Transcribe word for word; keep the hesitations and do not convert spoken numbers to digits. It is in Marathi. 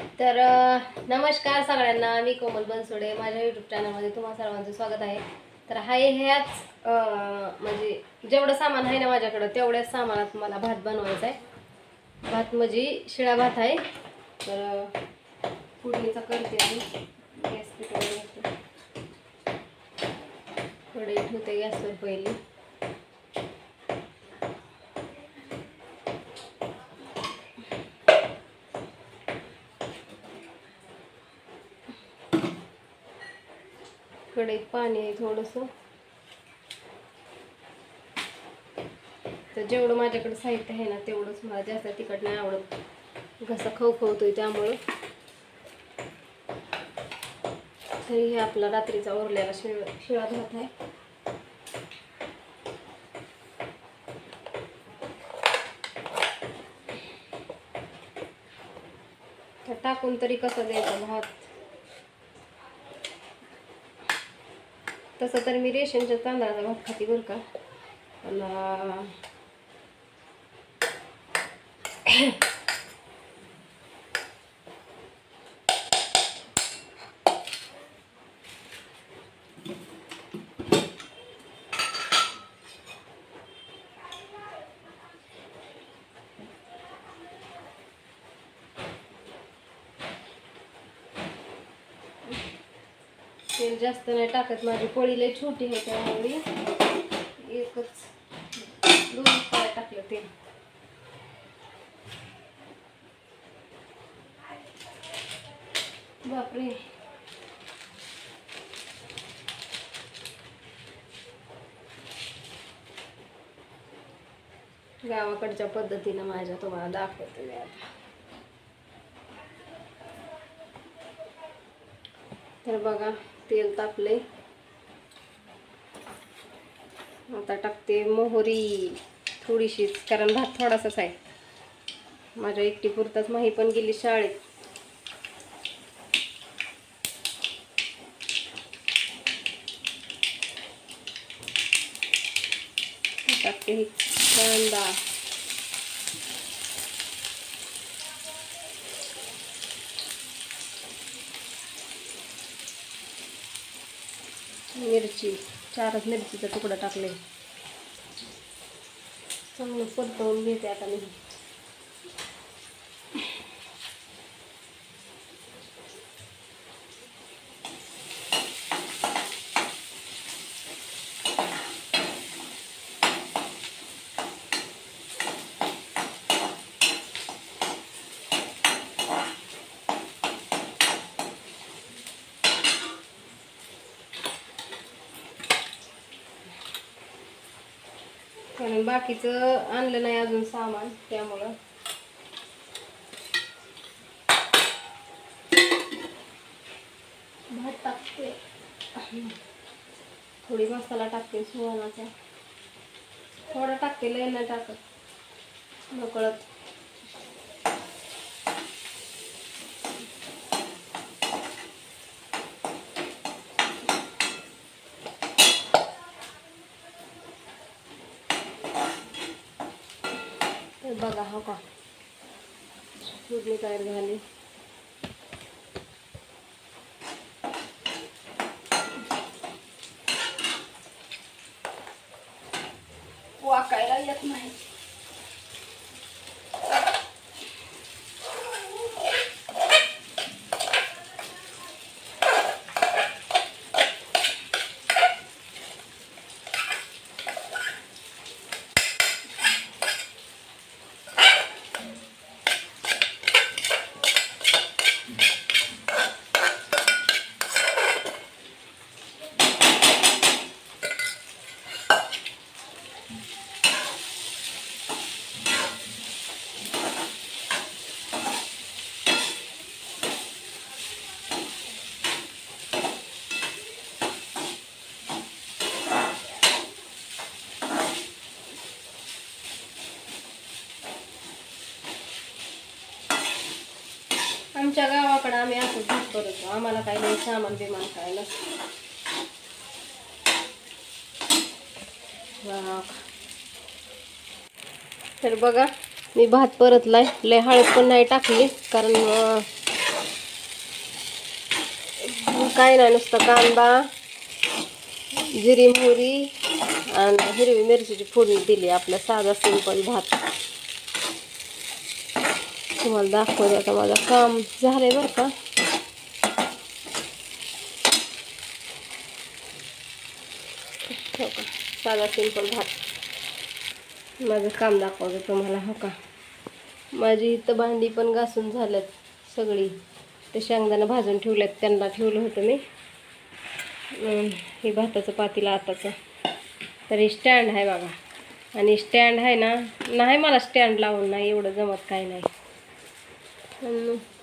तर अ, नमस्कार सगळ्यांना, मी कोमल बनसोडे. माझ्या यूट्यूब चॅनलमध्ये तुम्हा सर्वांचं स्वागत आहे. तर हाय ह्याच अ, म्हणजे जेवढं सामान आहे ना माझ्याकडं तेवढ्याच सामानात मला भात बनवायचा आहे. भात म्हणजे शिळा भात आहे. तर अ, फोडणीचा करते आणि गॅस पेटवून घेते. कढई ठेवते गॅसवर पहिली. कढईत पाणी आहे थोडंसं. तर जेवढं माझ्याकडे साहित्य आहे ना तेवढंच, मला जास्त तिखट नाही आवडत, घसा खवखवतोय त्यामुळं. तरी हे आपला रात्रीचा उरलेला शिळ शिळा भात आहे. तर टाकून तरी कसं द्यायचं भात. तसं तर मी रेशनच्या तांदळाचा भात खाते बरं का, पण तेल जास्त नाही टाकत. माझी पोळी लई छोटी आहे त्यामुळे एकच दोन पोळ्या टाकलं तेल. बापरे, गावाकडच्या पद्धतीनं माझ्या तुम्हाला दाखवते मी आता. तर बघा, तेल तापले. आता टाकते मोहरी थोडीशीच, कारण भात थोडासाच आहे. माझ्या एकटी पुरताच. माही पण गेली शाळेत. टाकते कांदा, मिरची, चारच मिरचीचा तुकडा टाकले. चांगलं परतवून घेते आता मी. कारण बाकीचं आणलं नाही अजून सामान, त्यामुळं भात टाकते. थोडी मसाला टाकते सुहानाचा, थोडा टाकते, लय नाही टाकत नकळत. तर बघा, हो का फोडणी तयार झाली. वाकायला येत नाही. आमच्या गावाकडे आम्ही असं भात करतो. आम्हाला काही नाही सामान बिमान काय नसतं. तर बघा, मी भात परतलाय. लय हळद पण नाही टाकली, कारण काय नाही, नुसतं कांदा, जिरी मोहरी आणि हिरवी मिरचीची फोडणी दिली. आपला साधा सिंपल भात तुम्हाला दाखवते. आता माझं काम झालंय बरं का. हो का, साधा सिंपल भात माझं काम दाखवते तुम्हाला. हो का, माझी इथं भांडी पण घासून झाल्यात सगळी. ते शेंगदाणा भाजून ठेवल्यात, त्यांना ठेवलं होतं मी. हे भाताचं पातेलं आताचं. तर हे स्टँड आहे बघा. आणि स्टँड आहे ना, नाही मला स्टँड लावून नाही एवढं जमत, काय नाही.